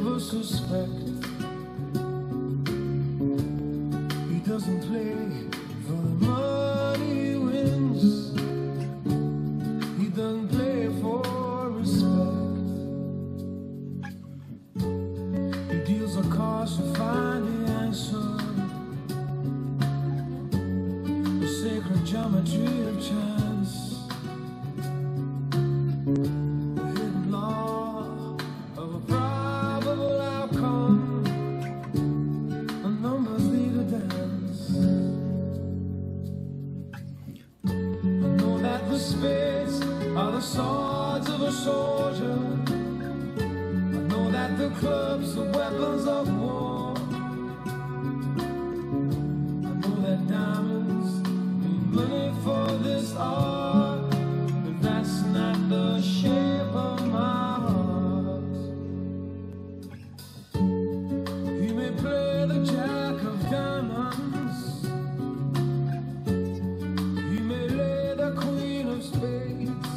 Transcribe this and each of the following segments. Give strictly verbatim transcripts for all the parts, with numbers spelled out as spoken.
never suspect. He doesn't play for the money he wins. He doesn't play for respect. He deals a cards to find the answer, the sacred geometry of chance, the hidden law of a probable outcome. The numbers lead a dance. I know that the spades are the swords of a soldier. I know that the clubs are weapons of war. I know that diamonds mean money for this art, but that's not the shape of my heart. He may play the jack of diamonds, he may lay the queen of spades,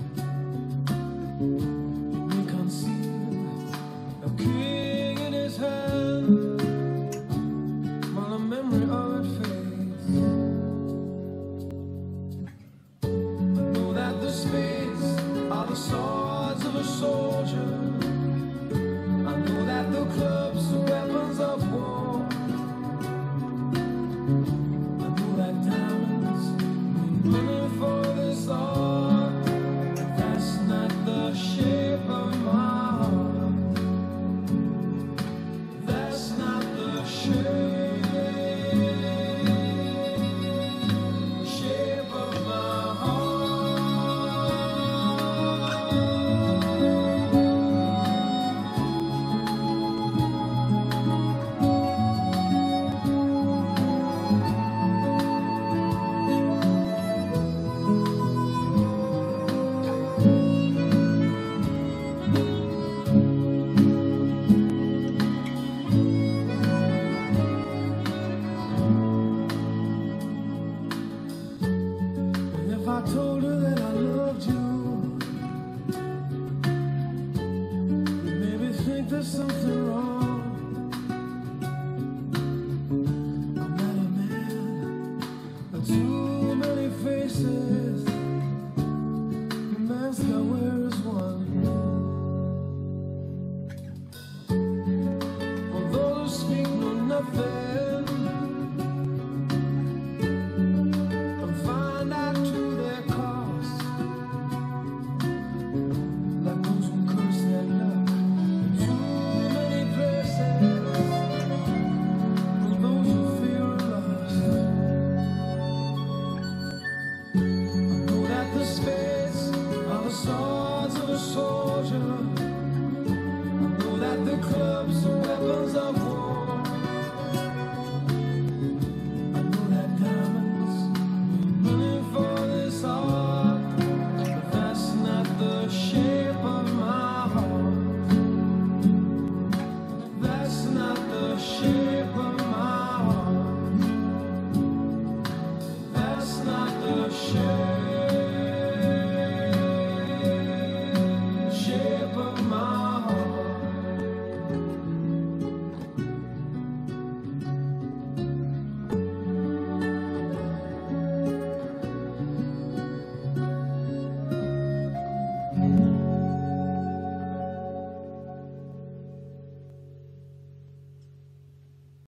he may conceive a king in his hand while the memory of it fades. I know that the spades are the swords of a soldier. I know that the clubs are weapons of war. I know that diamonds mean money for this art, but that's not the shape of my heart. That's not the shape, shape of my heart. And if I told her that I loved you, you made me think there's something wrong. I'm not a man with too many faces. The mask I wear is one. For those who speak know nothing and find out to their cost, like those who curse their luck in too many places, for those who fear lost. I know that the spades are the swords of a soldier. I know that the clubs are weapons of war. I know that diamonds mean money for this art, but that's not the shape of my heart. That's not the shape of my heart. That's not the shape.